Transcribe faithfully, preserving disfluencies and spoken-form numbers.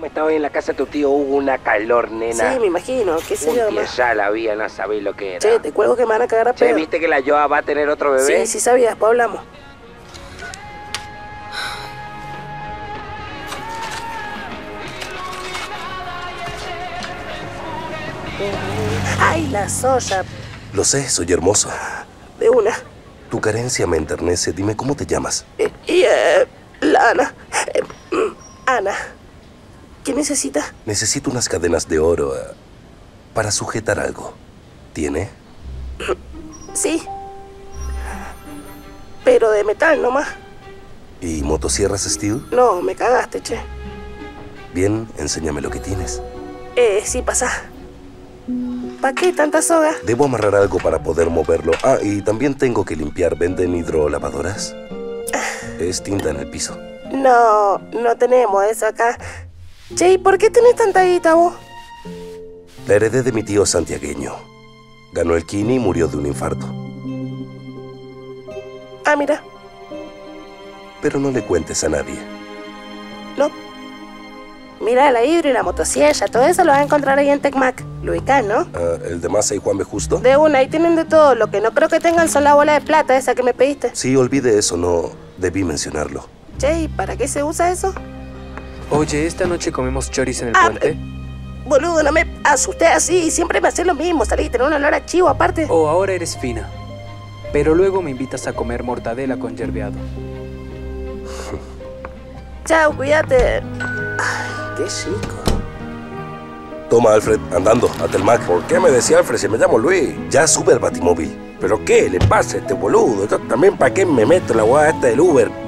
Estaba en la casa de tu tío, hubo una calor, nena. Sí, me imagino, qué sé yo, Un ya la había, no sabéis lo que era. Che, te cuelgo que me van a cagar a pedo. Che, ¿viste que la Joa va a tener otro bebé? Sí, sí sabía, después hablamos. ¡Ay, la soya! Lo sé, soy hermoso. De una. Tu carencia me enternece. Dime, ¿cómo te llamas? Eh, y, eh, la Ana. Eh, mm, Ana. ¿Qué necesita? Necesito unas cadenas de oro uh, para sujetar algo. ¿Tiene? Sí. Pero de metal nomás. ¿Y motosierras steel? No, me cagaste, che. Bien, enséñame lo que tienes. Eh, sí, pasa. ¿Para qué tanta soga? Debo amarrar algo para poder moverlo. Ah, y también tengo que limpiar. ¿Venden hidrolavadoras? Es tinta en el piso. No, no tenemos eso acá. Che, ¿y por qué tenés tanta guita vos? La heredé de mi tío santiagueño. Ganó el Kini y murió de un infarto. Ah, mira. Pero no le cuentes a nadie. No. Mira, la hidro y la motosierra, todo eso lo vas a encontrar ahí en Tecmac. Lo ubicás, ¿no? Uh, ¿El de Massa y Juan B. Justo? De una, ahí tienen de todo. Lo que no creo que tengan son la bola de plata esa que me pediste. Sí, olvide eso, no debí mencionarlo. Che, ¿y para qué se usa eso? Oye, ¿esta noche comemos choris en el ah, puente? Eh, boludo, no me asusté así. Siempre me haces lo mismo. Salí y tener un olor a chivo aparte. Oh, ahora eres fina. Pero luego me invitas a comer mortadela con yerbeado. Chao, cuídate. Ay, qué chico. Toma, Alfred, andando, a Telmac. ¿Por qué me decía Alfred si me llamo Luis? Ya sube al batimóvil. ¿Pero qué le pasa a este boludo? Yo también, ¿para qué me meto en la hueá esta del Uber?